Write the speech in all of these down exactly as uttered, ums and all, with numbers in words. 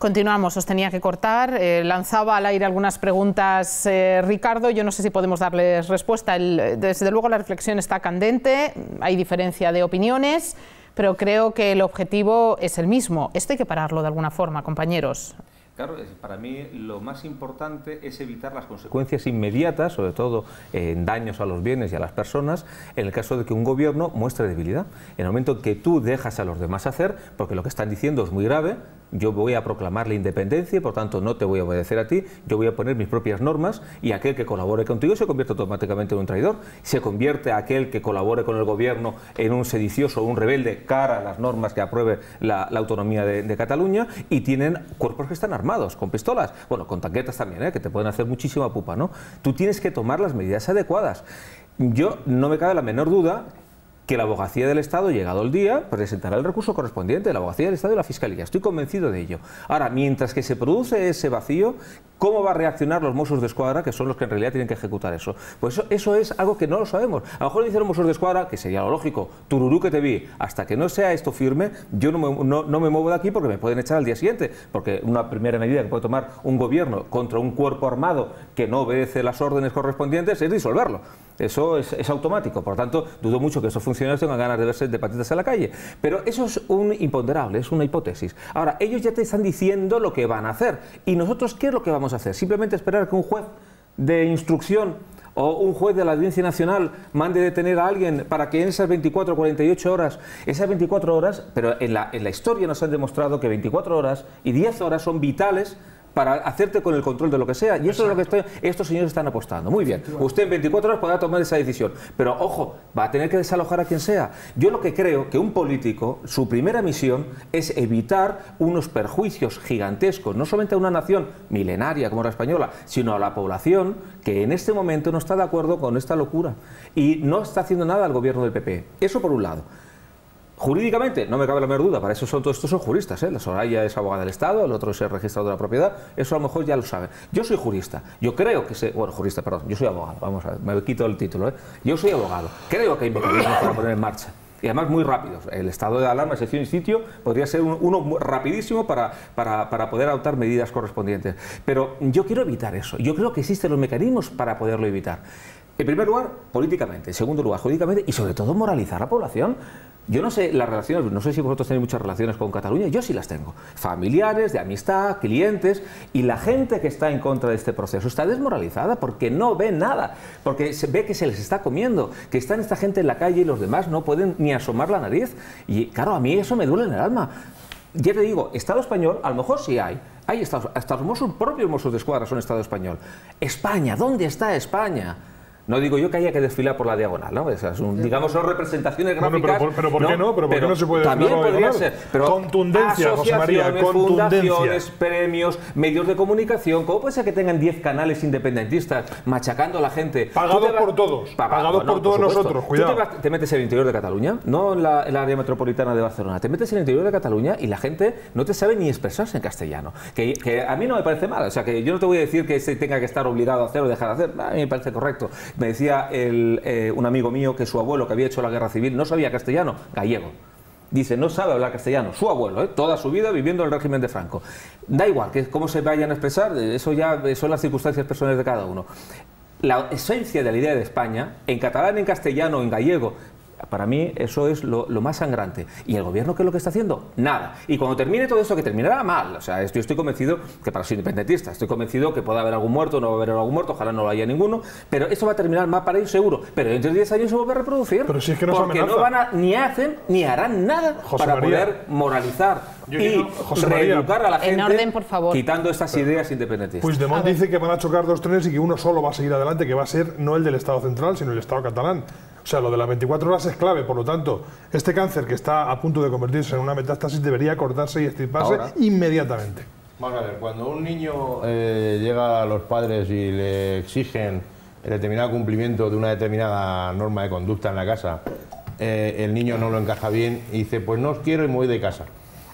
Continuamos, os tenía que cortar. Eh, lanzaba al aire algunas preguntas eh, Ricardo, yo no sé si podemos darles respuesta. El, desde luego la reflexión está candente, hay diferencia de opiniones, pero creo que el objetivo es el mismo. Esto hay que pararlo de alguna forma, compañeros. Claro, para mí lo más importante es evitar las consecuencias inmediatas, sobre todo en daños a los bienes y a las personas, en el caso de que un gobierno muestre debilidad. En el momento en que tú dejas a los demás hacer, porque lo que están diciendo es muy grave, yo voy a proclamar la independencia y por tanto no te voy a obedecer a ti, yo voy a poner mis propias normas y aquel que colabore contigo se convierte automáticamente en un traidor, se convierte aquel que colabore con el gobierno en un sedicioso o un rebelde cara a las normas que apruebe la, la autonomía de, de Cataluña, y tienen cuerpos que están armados, con pistolas, bueno, con tanquetas también, ¿eh? que te pueden hacer muchísima pupa, ¿no? Tú tienes que tomar las medidas adecuadas. Yo no me cabe la menor duda que la Abogacía del Estado, llegado el día, presentará el recurso correspondiente, la Abogacía del Estado y la Fiscalía. Estoy convencido de ello. Ahora, mientras que se produce ese vacío, ¿cómo va a reaccionar los Mossos de Escuadra, que son los que en realidad tienen que ejecutar eso? Pues eso, eso es algo que no lo sabemos. A lo mejor dicen los Mossos de Escuadra, que sería lo lógico, tururú que te vi, hasta que no sea esto firme, yo no me, no, no me muevo de aquí porque me pueden echar al día siguiente, porque una primera medida que puede tomar un gobierno contra un cuerpo armado que no obedece las órdenes correspondientes es disolverlo. Eso es, es automático, por lo tanto, dudo mucho que estos funcionarios tengan ganas de verse de patitas en la calle. Pero eso es un imponderable, es una hipótesis. Ahora, ellos ya te están diciendo lo que van a hacer. ¿Y nosotros qué es lo que vamos a hacer? ¿Simplemente esperar que un juez de instrucción o un juez de la Audiencia Nacional mande detener a alguien para que en esas veinticuatro o cuarenta y ocho horas, esas veinticuatro horas, pero en la, en la historia nos han demostrado que veinticuatro horas y diez horas son vitales para hacerte con el control de lo que sea, y eso Exacto. es lo que estoy, estos señores están apostando. Muy bien, usted en veinticuatro horas podrá tomar esa decisión, pero ojo, va a tener que desalojar a quien sea. Yo lo que creo que un político, su primera misión es evitar unos perjuicios gigantescos, no solamente a una nación milenaria como la española, sino a la población que en este momento no está de acuerdo con esta locura y no está haciendo nada al gobierno del P P. Eso por un lado. Jurídicamente, no me cabe la menor duda, para eso son todos estos son juristas, ¿eh? La Soraya es abogada del Estado, el otro es el registrador de la propiedad, eso a lo mejor ya lo saben. Yo soy jurista, yo creo que sé, bueno, jurista, perdón, yo soy abogado, vamos a ver, me quito el título, ¿eh? Yo soy abogado, creo que hay mecanismos para poner en marcha. Y además muy rápidos. El estado de alarma, excepción y sitio, podría ser un, uno rapidísimo para, para, para poder adoptar medidas correspondientes. Pero yo quiero evitar eso. Yo creo que existen los mecanismos para poderlo evitar. En primer lugar, políticamente. En segundo lugar, jurídicamente. Y sobre todo, moralizar a la población. Yo no sé las relaciones, no sé si vosotros tenéis muchas relaciones con Cataluña, yo sí las tengo. Familiares, de amistad, clientes, y la gente que está en contra de este proceso está desmoralizada porque no ve nada, porque se ve que se les está comiendo, que están esta gente en la calle y los demás no pueden ni asomar la nariz. Y claro, a mí eso me duele en el alma. Ya te digo, Estado español, a lo mejor sí hay, hay estados, hasta los Mossos, propios Mossos de Escuadra son Estado español. España, ¿dónde está España? No digo yo que haya que desfilar por la diagonal, ¿no? Esas son, digamos, son representaciones gráficas. Bueno, pero, pero, ¿por qué no? ¿Pero por qué no se puede también desfilar por la podría diagonal? ser. Pero contundencia, José María, contundencia. Fundaciones, premios, medios de comunicación. ¿Cómo puede ser que tengan diez canales independentistas machacando a la gente? Pagados por todos. Pagados Pagados por todos nosotros, cuidado. Tú te, vas, te metes en el interior de Cataluña, no en la, en la área metropolitana de Barcelona, te metes en el interior de Cataluña y la gente no te sabe ni expresarse en castellano. Que, que a mí no me parece mal. O sea, que yo no te voy a decir que se tenga que estar obligado a hacer o dejar de hacer. A mí me parece correcto. Me decía el El, eh, un amigo mío que su abuelo, que había hecho la guerra civil, no sabía castellano, gallego. Dice, no sabe hablar castellano, su abuelo, ¿eh? Toda su vida viviendo en el régimen de Franco. Da igual que cómo se vayan a expresar, eso ya son las circunstancias personales de cada uno. La esencia de la idea de España, en catalán, en castellano, en gallego, para mí eso es lo, lo más sangrante. ¿Y el gobierno qué es lo que está haciendo? Nada. Y cuando termine todo esto, que terminará mal, o sea, yo estoy convencido que para los independentistas, estoy convencido que puede haber algún muerto, no va a haber algún muerto, ojalá no lo haya ninguno, pero eso va a terminar mal para ellos seguro. Pero dentro de diez años se vuelve a reproducir. Pero si es que nos porque amenaza. no van a, ni hacen, ni harán nada José para María. poder moralizar Yo y quiero, José María, reeducar a la gente, en orden, por favor, quitando estas ideas independentistas. Puigdemont dice que van a chocar dos trenes y que uno solo va a seguir adelante, que va a ser no el del Estado central, sino el Estado catalán. O sea, lo de las veinticuatro horas es clave, por lo tanto, este cáncer que está a punto de convertirse en una metástasis debería cortarse y extirparse Ahora. inmediatamente. Vamos a ver, cuando un niño eh, llega a los padres y le exigen el determinado cumplimiento de una determinada norma de conducta en la casa, eh, el niño no lo encaja bien y dice, pues no os quiero y me voy de casa.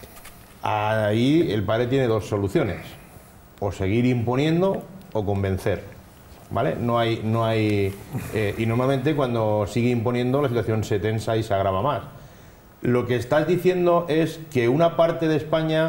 Ahí el padre tiene dos soluciones, o seguir imponiendo o convencer. ¿Vale? No hay, no hay eh, y normalmente cuando sigue imponiendo la situación se tensa y se agrava más. Lo que estás diciendo es que una parte de España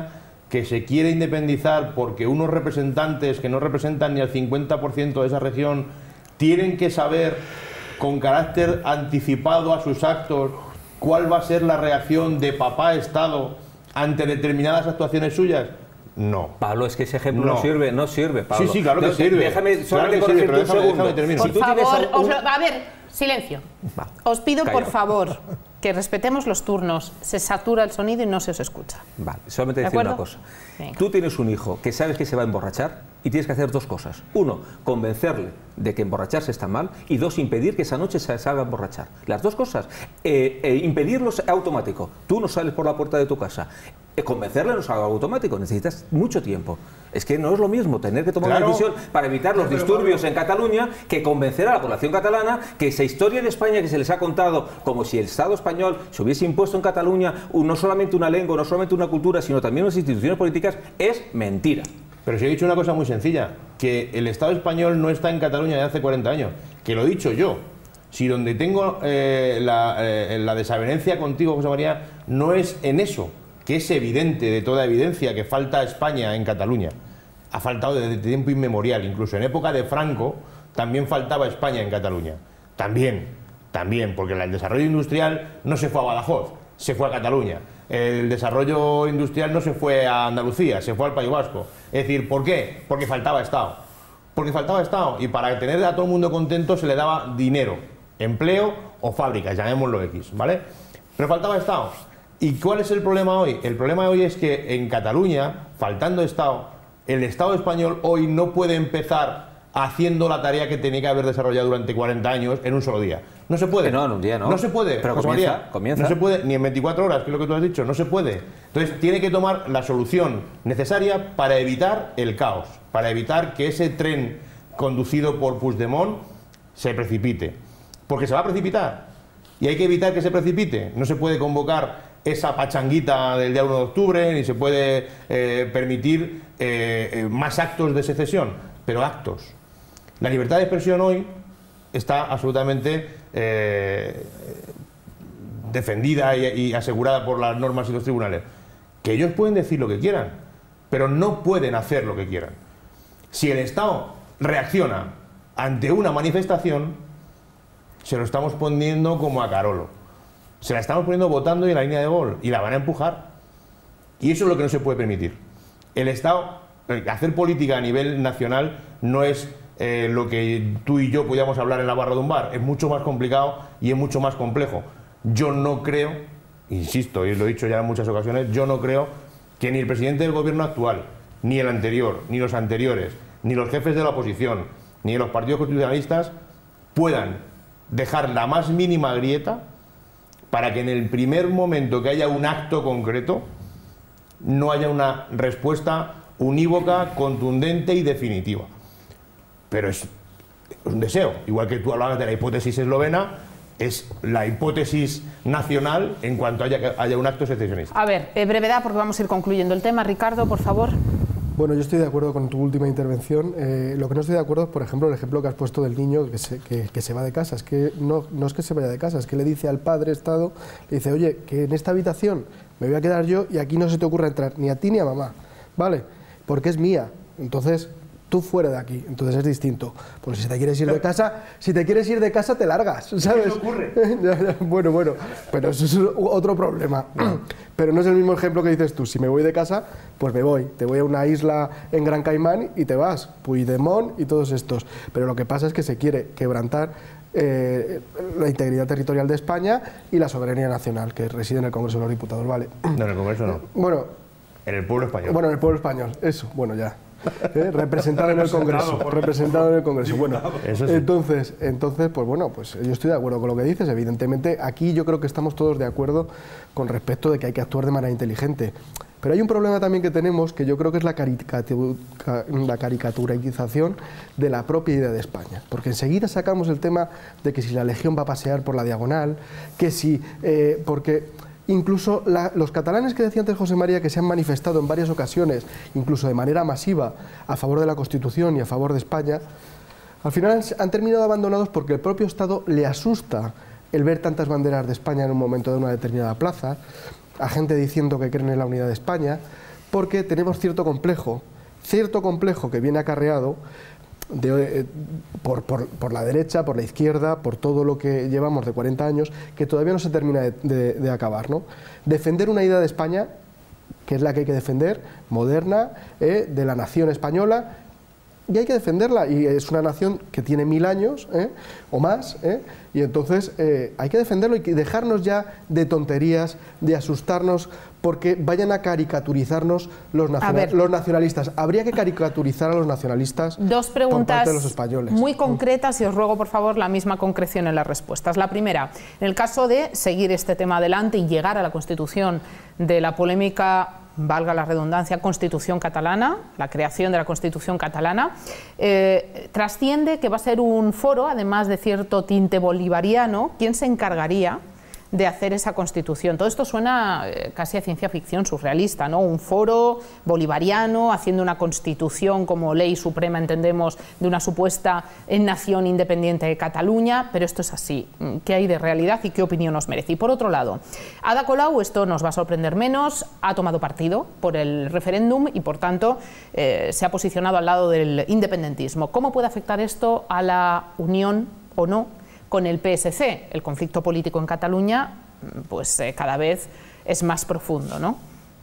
que se quiere independizar porque unos representantes que no representan ni el cincuenta por ciento de esa región tienen que saber con carácter anticipado a sus actos cuál va a ser la reacción de papá Estado ante determinadas actuaciones suyas? No. Pablo, es que ese ejemplo no, no sirve, no sirve, Pablo. Sí, sí, claro que no, sirve. Déjame solamente claro que corregirte sirve, un déjame, segundo. déjame Por si tú favor, tienes os un... lo, a ver, silencio. Va. Os pido, Calla. por favor, que respetemos los turnos. Se satura el sonido y no se os escucha. Vale, solamente ¿De decir acuerdo? una cosa. Venga. Tú tienes un hijo que sabes que se va a emborrachar y tienes que hacer dos cosas. Uno, convencerle de que emborracharse está mal, y dos, impedir que esa noche se salga a emborrachar. Las dos cosas. Eh, eh, impedirlo es automático. Tú no sales por la puerta de tu casa. Eh, convencerle no es algo automático, necesitas mucho tiempo. Es que no es lo mismo tener que tomar Claro. una decisión para evitar los disturbios en Cataluña que convencer a la población catalana que esa historia de España que se les ha contado como si el Estado español se hubiese impuesto en Cataluña no solamente una lengua, no solamente una cultura, sino también unas instituciones políticas, es mentira. Pero si he dicho una cosa muy sencilla, que el Estado español no está en Cataluña desde hace cuarenta años, que lo he dicho yo. Si donde tengo eh, la, eh, la desavenencia contigo, José María, no es en eso, que es evidente, de toda evidencia, que falta España en Cataluña. Ha faltado desde tiempo inmemorial, incluso en época de Franco también faltaba España en Cataluña. También, también, porque el desarrollo industrial no se fue a Badajoz, se fue a Cataluña. El desarrollo industrial no se fue a Andalucía, se fue al País Vasco. Es decir, ¿por qué? Porque faltaba Estado. Porque faltaba Estado, y para tener a todo el mundo contento se le daba dinero, empleo o fábricas, llamémoslo X, ¿vale? Pero faltaba Estado. ¿Y cuál es el problema hoy? El problema hoy es que en Cataluña, faltando Estado, el Estado español hoy no puede empezar haciendo la tarea que tenía que haber desarrollado durante cuarenta años en un solo día. No se puede. Que no, en un día no. No se puede. Pero José comienza, María, comienza. No se puede ni en veinticuatro horas, que es lo que tú has dicho. No se puede. Entonces tiene que tomar la solución necesaria para evitar el caos, para evitar que ese tren conducido por Puigdemont se precipite. Porque se va a precipitar. Y hay que evitar que se precipite. No se puede convocar esa pachanguita del día uno de octubre, ni se puede eh, permitir eh, eh, más actos de secesión, pero actos. La libertad de expresión hoy está absolutamente eh, defendida y, y asegurada por las normas y los tribunales. Que ellos pueden decir lo que quieran, pero no pueden hacer lo que quieran. Si el Estado reacciona ante una manifestación, se lo estamos poniendo como a Carolo. Se la estamos poniendo votando y en la línea de gol, y la van a empujar. Y eso es lo que no se puede permitir. El Estado, hacer política a nivel nacional no es eh, lo que tú y yo podíamos hablar en la barra de un bar. Es mucho más complicado y es mucho más complejo. Yo no creo, insisto, y lo he dicho ya en muchas ocasiones, yo no creo que ni el presidente del gobierno actual, ni el anterior, ni los anteriores, ni los jefes de la oposición, ni los partidos constitucionalistas puedan dejar la más mínima grieta para que en el primer momento que haya un acto concreto no haya una respuesta unívoca, contundente y definitiva. Pero es un deseo, igual que tú hablabas de la hipótesis eslovena, es la hipótesis nacional en cuanto haya, haya un acto secesionista. A ver, eh, brevedad, porque vamos a ir concluyendo el tema. Ricardo, por favor. Bueno, yo estoy de acuerdo con tu última intervención. Eh, lo que no estoy de acuerdo es, por ejemplo, el ejemplo que has puesto del niño que se, que, que se va de casa. Es que no, no es que se vaya de casa, es que le dice al padre Estado, le dice, oye, que en esta habitación me voy a quedar yo y aquí no se te ocurra entrar ni a ti ni a mamá, ¿vale? Porque es mía. Entonces, tú fuera de aquí. Entonces es distinto. Pues si te quieres ir de casa, si te quieres ir de casa, te largas, ¿sabes? ¿Qué ocurre? Bueno, bueno, pero eso es otro problema. Pero no es el mismo ejemplo que dices tú. Si me voy de casa, pues me voy. Te voy a una isla en Gran Caimán y te vas. Puigdemont y todos estos. Pero lo que pasa es que se quiere quebrantar eh, la integridad territorial de España y la soberanía nacional, que reside en el Congreso de los Diputados, ¿vale? No, en el Congreso no. Bueno, en el pueblo español. Bueno, en el pueblo español, eso, bueno, ya. ¿Eh? Representado en el Congreso, representado en el Congreso. Bueno, Eso sí. entonces, entonces, pues bueno, pues yo estoy de acuerdo con lo que dices. Evidentemente, aquí yo creo que estamos todos de acuerdo con respecto de que hay que actuar de manera inteligente. Pero hay un problema también que tenemos, que yo creo que es la, caricatur la caricaturización de la propia idea de España. Porque enseguida sacamos el tema de que si la Legión va a pasear por la diagonal, que si, eh, porque incluso la, los catalanes que decía antes José María, que se han manifestado en varias ocasiones, incluso de manera masiva, a favor de la Constitución y a favor de España, al final han terminado abandonados porque el propio Estado le asusta el ver tantas banderas de España en un momento de una determinada plaza, a gente diciendo que creen en la unidad de España, porque tenemos cierto complejo, cierto complejo que viene acarreado de, eh, por, por, por la derecha, por la izquierda, por todo lo que llevamos de cuarenta años, que todavía no se termina de, de, de acabar, ¿no? Defender una idea de España, que es la que hay que defender, moderna, eh, de la nación española, y hay que defenderla, y es una nación que tiene mil años eh, o más, eh, y entonces eh, hay que defenderlo y dejarnos ya de tonterías, de asustarnos porque vayan a caricaturizarnos los, nacional, los nacionalistas. Habría que caricaturizar a los nacionalistas. Dos preguntas por parte de los españoles. Muy concretas y os ruego por favor la misma concreción en las respuestas. La primera, en el caso de seguir este tema adelante y llegar a la constitución de la polémica, valga la redundancia, Constitución catalana, la creación de la Constitución catalana, eh, trasciende que va a ser un foro, además de cierto tinte bolivariano, ¿quién se encargaría de hacer esa Constitución? Todo esto suena eh, casi a ciencia ficción surrealista, ¿no? Un foro bolivariano haciendo una Constitución como ley suprema, entendemos, de una supuesta nación independiente de Cataluña, pero esto es así. ¿Qué hay de realidad y qué opinión nos merece? Y por otro lado, Ada Colau, esto nos va a sorprender menos, ha tomado partido por el referéndum y por tanto eh, se ha posicionado al lado del independentismo. ¿Cómo puede afectar esto a la unión o no con el P S C? El conflicto político en Cataluña pues eh, cada vez es más profundo, ¿no?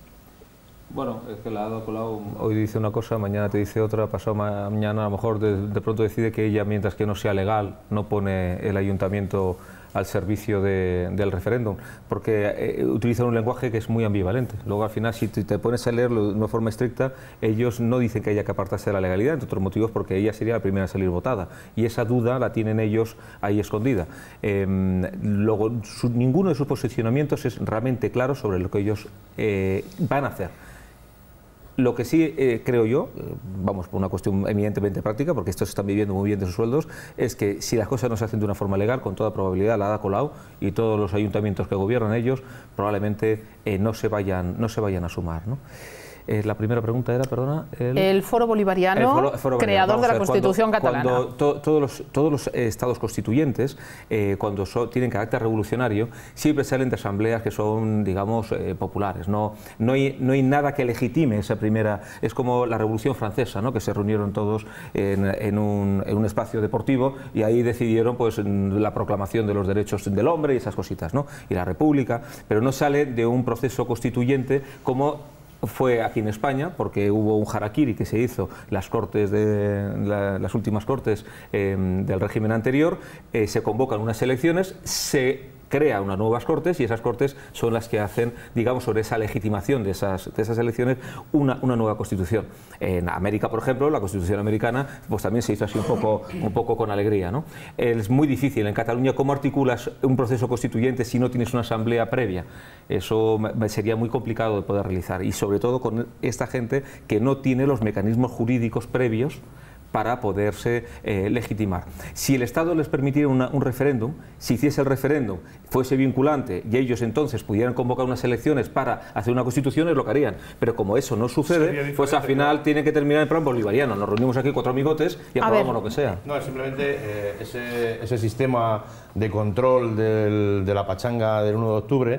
Bueno, es que la Ada Colau hoy dice una cosa, mañana te dice otra, pasado mañana a lo mejor de, de pronto decide que ella, mientras que no sea legal, no pone el ayuntamiento al servicio de, del referéndum, porque eh, utilizan un lenguaje que es muy ambivalente. Luego al final, si te, te pones a leerlo de una forma estricta, ellos no dicen que haya que apartarse de la legalidad, entre otros motivos porque ella sería la primera a salir votada, y esa duda la tienen ellos ahí escondida. Eh, luego, su, ninguno de sus posicionamientos es realmente claro sobre lo que ellos eh, van a hacer. Lo que sí eh, creo yo, eh, vamos, por una cuestión eminentemente práctica, porque estos están viviendo muy bien de sus sueldos, es que si las cosas no se hacen de una forma legal, con toda probabilidad la Ada Colau y todos los ayuntamientos que gobiernan ellos probablemente eh, no se vayan, no se vayan a sumar, ¿no? Eh, la primera pregunta era, perdona... El, el Foro Bolivariano, el foro, foro creador de la Constitución cuando, catalana. Cuando to, todos los, todos los eh, estados constituyentes, eh, cuando so, tienen carácter revolucionario, siempre salen de asambleas que son, digamos, eh, populares. No, no, hay, no hay nada que legitime esa primera... Es como la Revolución Francesa, ¿no? Que se reunieron todos en, en, un, en un espacio deportivo y ahí decidieron pues, la proclamación de los derechos del hombre y esas cositas, ¿no? Y la República, pero no sale de un proceso constituyente como... fue aquí en España, porque hubo un harakiri que se hizo las cortes de la, las últimas cortes eh, del régimen anterior, eh, se convocan unas elecciones, se crea unas nuevas cortes y esas cortes son las que hacen, digamos, sobre esa legitimación de esas, de esas elecciones una, una nueva constitución. En América, por ejemplo, la constitución americana pues también se hizo así un poco, un poco con alegría, ¿no? Es muy difícil en Cataluña cómo articulas un proceso constituyente si no tienes una asamblea previa. Eso sería muy complicado de poder realizar y sobre todo con esta gente que no tiene los mecanismos jurídicos previos para poderse eh, legitimar. Si el Estado les permitiera una, un referéndum, si hiciese el referéndum, fuese vinculante y ellos entonces pudieran convocar unas elecciones para hacer una constitución, es lo que harían. Pero como eso no sucede, pues al final tiene que terminar en plan bolivariano. Nos reunimos aquí cuatro amigotes y aprobamos lo que sea. No, simplemente eh, ese, ese sistema de control del, de la pachanga del uno de octubre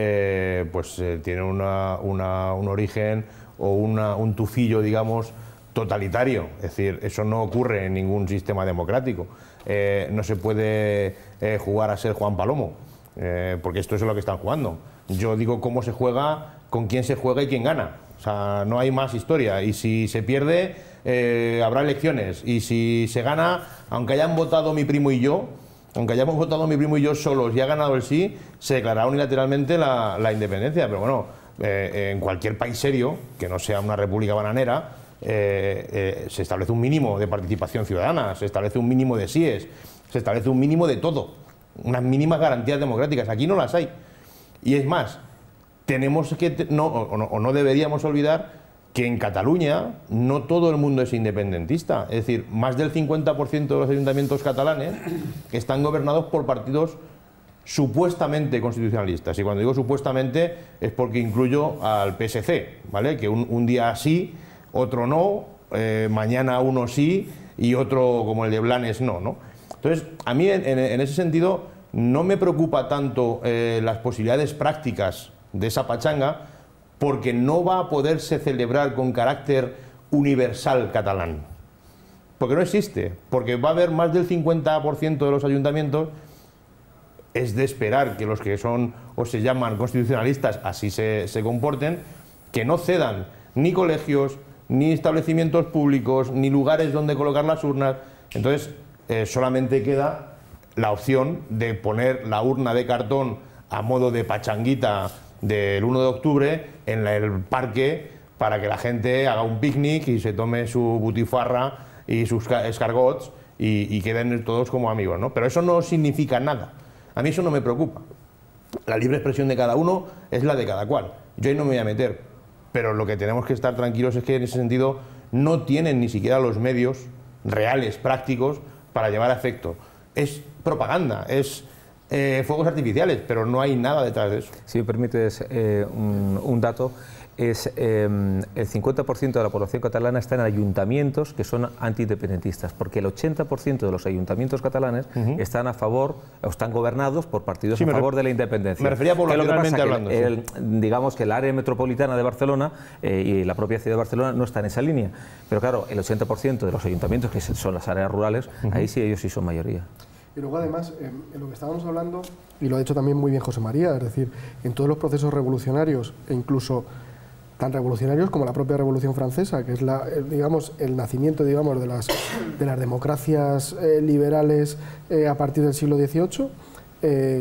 eh, pues eh, tiene una, una, un origen o una, un tufillo, digamos, totalitario, es decir, eso no ocurre en ningún sistema democrático. Eh, no se puede eh, jugar a ser Juan Palomo, eh, porque esto es lo que están jugando. Yo digo cómo se juega, con quién se juega y quién gana. O sea, no hay más historia. Y si se pierde, eh, habrá elecciones. Y si se gana, aunque hayan votado mi primo y yo, aunque hayamos votado mi primo y yo solos y ha ganado el sí, se declarará unilateralmente la, la independencia. Pero bueno, eh, en cualquier país serio, que no sea una república bananera, Eh, eh, se establece un mínimo de participación ciudadana, se establece un mínimo de síes, se establece un mínimo de todo, unas mínimas garantías democráticas. Aquí no las hay. Y es más, tenemos que, no, o, no, o no deberíamos olvidar que en Cataluña no todo el mundo es independentista. Es decir, más del cincuenta por ciento de los ayuntamientos catalanes están gobernados por partidos supuestamente constitucionalistas. Y cuando digo supuestamente es porque incluyo al P S C, ¿vale? Que un, un día sí, otro no, eh, mañana uno sí y otro, como el de Blanes, no, ¿no? Entonces, a mí en, en, en ese sentido no me preocupa tanto eh, las posibilidades prácticas de esa pachanga, porque no va a poderse celebrar con carácter universal catalán. Porque no existe, porque va a haber más del cincuenta por ciento de los ayuntamientos. Es de esperar que los que son o se llaman constitucionalistas así se, se comporten, que no cedan ni colegios, ni establecimientos públicos, ni lugares donde colocar las urnas. Entonces, eh, solamente queda la opción de poner la urna de cartón a modo de pachanguita del uno de octubre en el parque para que la gente haga un picnic y se tome su butifarra y sus escargots y, y queden todos como amigos, ¿no? Pero eso no significa nada. A mí eso no me preocupa. La libre expresión de cada uno es la de cada cual. Yo ahí no me voy a meter. Pero lo que tenemos que estar tranquilos es que en ese sentido no tienen ni siquiera los medios reales, prácticos, para llevar a efecto. Es propaganda, es eh, fuegos artificiales, pero no hay nada detrás de eso. Si me permites eh, un, un dato, es eh, el cincuenta por ciento de la población catalana está en ayuntamientos que son antiindependentistas, porque el ochenta por ciento de los ayuntamientos catalanes uh-huh. están a favor, o están gobernados por partidos sí, a favor de la independencia. Me refería poblacionalmente hablando. Que el, el, digamos que el área metropolitana de Barcelona eh, y la propia ciudad de Barcelona no está en esa línea, pero claro, el ochenta por ciento de los ayuntamientos, que son las áreas rurales, uh-huh. ahí sí ellos sí son mayoría. Y luego además, en, en lo que estábamos hablando, y lo ha dicho también muy bien José María, es decir, en todos los procesos revolucionarios, e incluso tan revolucionarios como la propia Revolución Francesa, que es la, digamos, el nacimiento, digamos, de las, de las democracias eh, liberales eh, a partir del siglo dieciocho. Eh,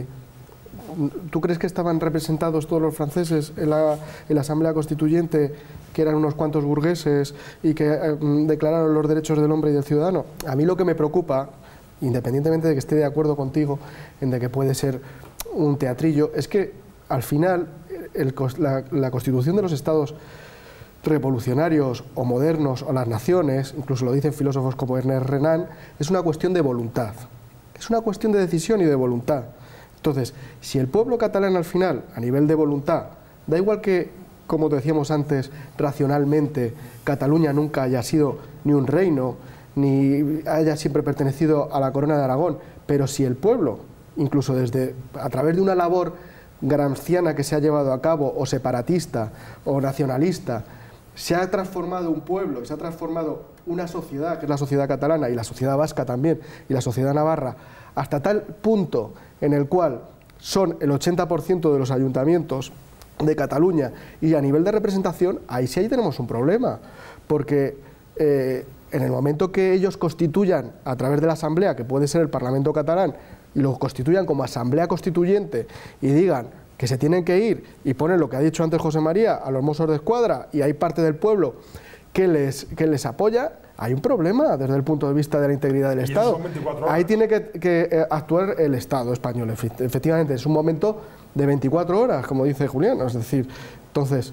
¿Tú crees que estaban representados todos los franceses en la, en la Asamblea Constituyente, que eran unos cuantos burgueses y que eh, declararon los derechos del hombre y del ciudadano? A mí lo que me preocupa, independientemente de que esté de acuerdo contigo en de que puede ser un teatrillo, es que al final el, la, la constitución de los estados revolucionarios o modernos o las naciones, incluso lo dicen filósofos como Ernest Renan, es una cuestión de voluntad, es una cuestión de decisión y de voluntad. Entonces, si el pueblo catalán al final, a nivel de voluntad, da igual que, como decíamos antes, racionalmente Cataluña nunca haya sido ni un reino, ni haya siempre pertenecido a la corona de Aragón, pero si el pueblo, incluso desde a través de una labor gramsciana que se ha llevado a cabo, o separatista, o nacionalista, se ha transformado un pueblo, se ha transformado una sociedad, que es la sociedad catalana, y la sociedad vasca también, y la sociedad navarra, hasta tal punto en el cual son el ochenta por ciento de los ayuntamientos de Cataluña, y a nivel de representación, ahí sí ahí tenemos un problema, porque eh, en el momento que ellos constituyan, a través de la Asamblea, que puede ser el Parlamento catalán, y lo constituyan como Asamblea Constituyente y digan que se tienen que ir y ponen lo que ha dicho antes José María a los Mossos de Escuadra y hay parte del pueblo que les, que les apoya, hay un problema desde el punto de vista de la integridad del Estado. Ahí tiene que, que actuar el Estado español. Efectivamente, es un momento de veinticuatro horas, como dice Julián. Es decir, entonces,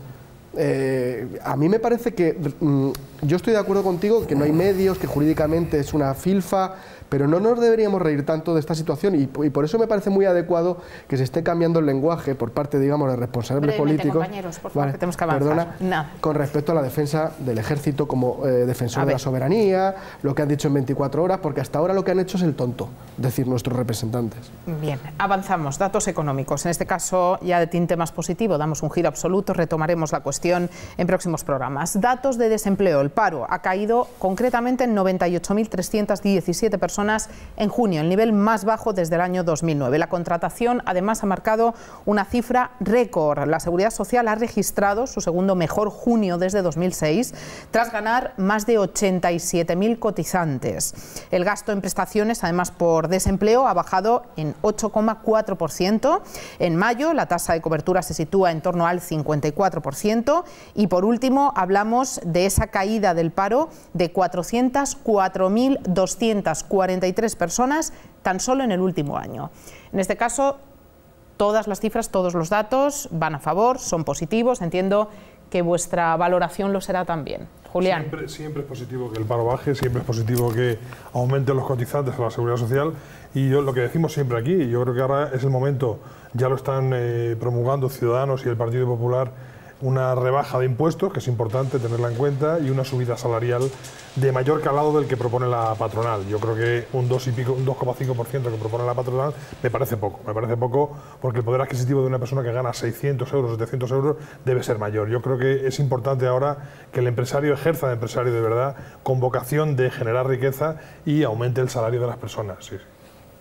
eh, a mí me parece que, mm, yo estoy de acuerdo contigo que no hay medios, que jurídicamente es una filfa, pero no nos deberíamos reír tanto de esta situación y, y por eso me parece muy adecuado que se esté cambiando el lenguaje por parte, digamos, de responsables políticos, compañeros, por favor, vale, que tenemos que avanzar. Perdona, no. con respecto a la defensa del ejército como eh, defensor de la soberanía, lo que han dicho en veinticuatro horas, porque hasta ahora lo que han hecho es el tonto, es decir, nuestros representantes. Bien, avanzamos. Datos económicos. En este caso, ya de tinte más positivo, damos un giro absoluto, retomaremos la cuestión en próximos programas. Datos de desempleo. El paro ha caído concretamente en noventa y ocho mil trescientas diecisiete personas en junio, el nivel más bajo desde el año dos mil nueve. La contratación, además, ha marcado una cifra récord. La Seguridad Social ha registrado su segundo mejor junio desde dos mil seis, tras ganar más de ochenta y siete mil cotizantes. El gasto en prestaciones, además por desempleo, ha bajado en ocho coma cuatro por ciento. En mayo, la tasa de cobertura se sitúa en torno al cincuenta y cuatro por ciento. Y, por último, hablamos de esa caída del paro de cuatrocientas cuatro mil doscientas cuarenta y tres personas tan solo en el último año. En este caso, todas las cifras, todos los datos van a favor, son positivos. Entiendo que vuestra valoración lo será también. Julián. Siempre, siempre es positivo que el paro baje, siempre es positivo que aumenten los cotizantes a la Seguridad Social y yo, lo que decimos siempre aquí, yo creo que ahora es el momento, ya lo están eh, promulgando Ciudadanos y el Partido Popular, una rebaja de impuestos, que es importante tenerla en cuenta, y una subida salarial de mayor calado del que propone la patronal. Yo creo que un dos y pico, un dos coma cinco por ciento que propone la patronal me parece poco. Me parece poco porque el poder adquisitivo de una persona que gana seiscientos euros, setecientos euros debe ser mayor. Yo creo que es importante ahora que el empresario ejerza de empresario de verdad, con vocación de generar riqueza y aumente el salario de las personas. Sí, sí.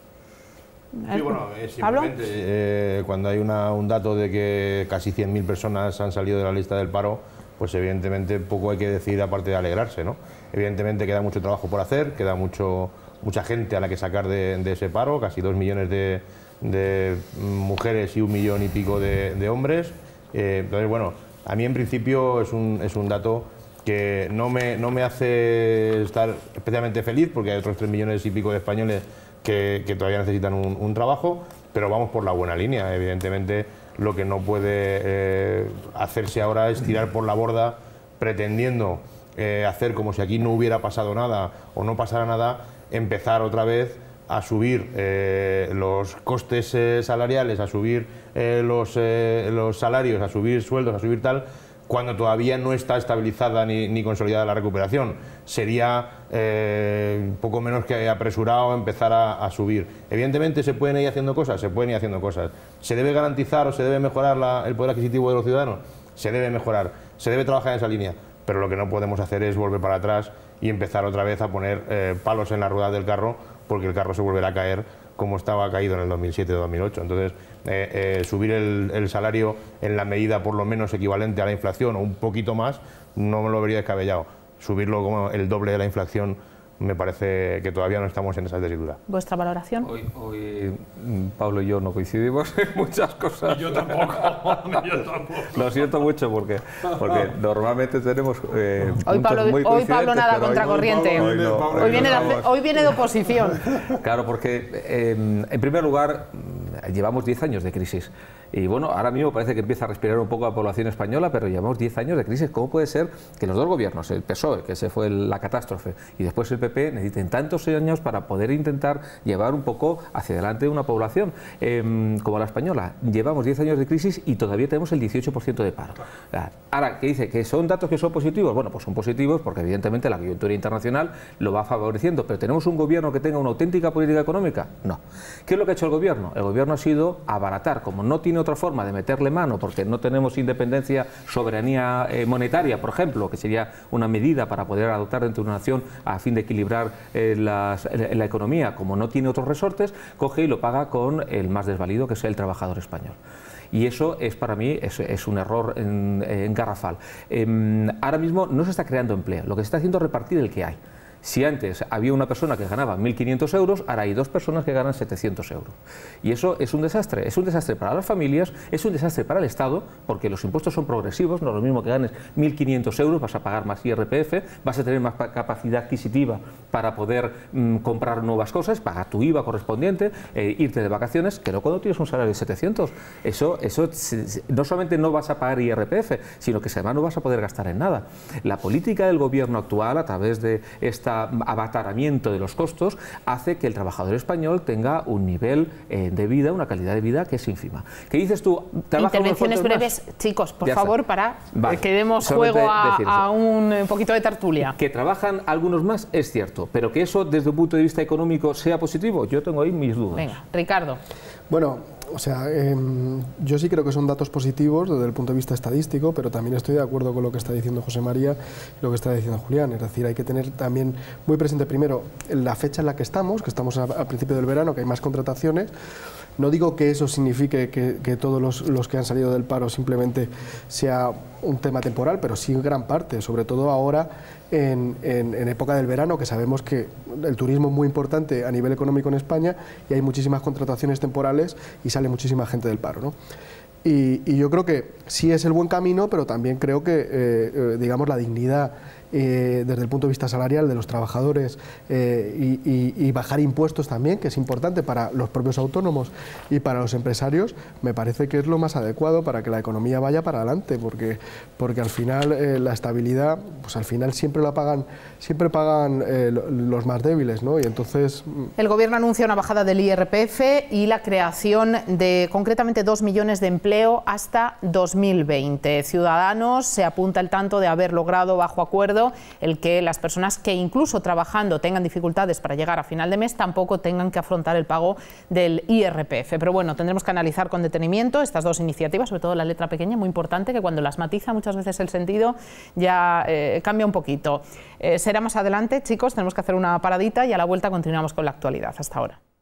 Sí, bueno, es simplemente eh, cuando hay una, un dato de que casi cien mil personas han salido de la lista del paro, pues evidentemente poco hay que decir aparte de alegrarse, ¿no? Evidentemente queda mucho trabajo por hacer, queda mucho, mucha gente a la que sacar de, de ese paro, casi dos millones de, de mujeres y un millón y pico de, de hombres. Eh, entonces, bueno, a mí en principio es un, es un dato que no me, no me hace estar especialmente feliz, porque hay otros tres millones y pico de españoles Que, que todavía necesitan un, un trabajo, pero vamos por la buena línea. Evidentemente, lo que no puede eh, hacerse ahora es tirar por la borda pretendiendo eh, hacer como si aquí no hubiera pasado nada o no pasara nada, empezar otra vez a subir eh, los costes eh, salariales, a subir eh, los, eh, los salarios, a subir sueldos, a subir tal, cuando todavía no está estabilizada ni, ni consolidada la recuperación. Sería eh, poco menos que apresurado empezar a, a subir. Evidentemente se pueden ir haciendo cosas, se pueden ir haciendo cosas. ¿Se debe garantizar o se debe mejorar la, el poder adquisitivo de los ciudadanos? Se debe mejorar, se debe trabajar en esa línea, pero lo que no podemos hacer es volver para atrás y empezar otra vez a poner eh, palos en la rueda del carro, porque el carro se volverá a caer como estaba caído en el dos mil siete dos mil ocho. Entonces, eh, eh, subir el, el salario en la medida por lo menos equivalente a la inflación o un poquito más, no me lo vería descabellado. Subirlo como el doble de la inflación, me parece que todavía no estamos en esa tesitura. ¿Vuestra valoración? Hoy, hoy Pablo y yo no coincidimos en muchas cosas. Yo tampoco, yo tampoco. Lo siento mucho porque, porque normalmente tenemos eh, hoy Pablo, muy hoy Pablo nada contracorriente. Hoy, hoy, no, hoy, viene de, hoy viene de oposición. Claro, porque eh, en primer lugar llevamos diez años de crisis. Y bueno, ahora mismo parece que empieza a respirar un poco la población española, pero llevamos diez años de crisis. ¿Cómo puede ser que los dos gobiernos, el P S O E, que se fue la catástrofe, y después el P P, necesiten tantos años para poder intentar llevar un poco hacia adelante una población eh, como la española? Llevamos diez años de crisis y todavía tenemos el dieciocho por ciento de paro. Ahora, ¿qué dice? ¿Que son datos que son positivos? Bueno, pues son positivos porque evidentemente la coyuntura internacional lo va favoreciendo, pero ¿tenemos un gobierno que tenga una auténtica política económica? No. ¿Qué es lo que ha hecho el gobierno? El gobierno ha sido abaratar, como no tiene otra forma de meterle mano, porque no tenemos independencia, soberanía eh, monetaria, por ejemplo, que sería una medida para poder adoptar dentro de una nación a fin de equilibrar eh, las, la, la economía, como no tiene otros resortes, coge y lo paga con el más desvalido, que es el trabajador español. Y eso es para mí es, es un error en, en garrafal. Eh, ahora mismo no se está creando empleo, lo que se está haciendo es repartir el que hay. Si antes había una persona que ganaba mil quinientos euros, ahora hay dos personas que ganan setecientos euros. Y eso es un desastre. Es un desastre para las familias, es un desastre para el Estado, porque los impuestos son progresivos, no es lo mismo que ganes mil quinientos euros, vas a pagar más I R P F, vas a tener más capacidad adquisitiva para poder mmm, comprar nuevas cosas, pagar tu I V A correspondiente, eh, irte de vacaciones, que no cuando tienes un salario de setecientos. Eso, eso no solamente no vas a pagar I R P F, sino que además no vas a poder gastar en nada. La política del gobierno actual, a través de esta abataramiento de los costos, hace que el trabajador español tenga un nivel eh, de vida, una calidad de vida que es ínfima. ¿Qué dices tú? Intervenciones breves, más? Chicos, por ya favor, está. para vale. que demos Solamente juego a, a un poquito de tertulia. Que trabajan algunos más, es cierto, pero que eso desde un punto de vista económico sea positivo, yo tengo ahí mis dudas. Venga, Ricardo. Bueno, o sea, eh, yo sí creo que son datos positivos desde el punto de vista estadístico, pero también estoy de acuerdo con lo que está diciendo José María y lo que está diciendo Julián. Es decir, hay que tener también muy presente primero la fecha en la que estamos, que estamos a, a principio del verano, que hay más contrataciones. No digo que eso signifique que, que todos los, los que han salido del paro simplemente sea un tema temporal, pero sí en gran parte, sobre todo ahora en, en, en época del verano, que sabemos que el turismo es muy importante a nivel económico en España y hay muchísimas contrataciones temporales y sale muchísima gente del paro, ¿no? Y, y yo creo que sí es el buen camino, pero también creo que, eh, eh, digamos, la dignidad eh, desde el punto de vista salarial de los trabajadores eh, y, y, y bajar impuestos también, que es importante para los propios autónomos y para los empresarios, me parece que es lo más adecuado para que la economía vaya para adelante, porque, porque al final eh, la estabilidad, pues al final siempre la pagan, siempre pagan eh, los más débiles, ¿no? Y entonces... El Gobierno anuncia una bajada del I R P F y la creación de concretamente dos millones de empleo hasta dos mil veinte. Ciudadanos se apunta el tanto de haber logrado bajo acuerdo el que las personas que incluso trabajando tengan dificultades para llegar a final de mes tampoco tengan que afrontar el pago del I R P F. Pero bueno, tendremos que analizar con detenimiento estas dos iniciativas, sobre todo la letra pequeña, muy importante, que cuando las matiza muchas veces el sentido ya eh, cambia un poquito. Eh, será más adelante, chicos, tenemos que hacer una paradita y a la vuelta continuamos con la actualidad. Hasta ahora.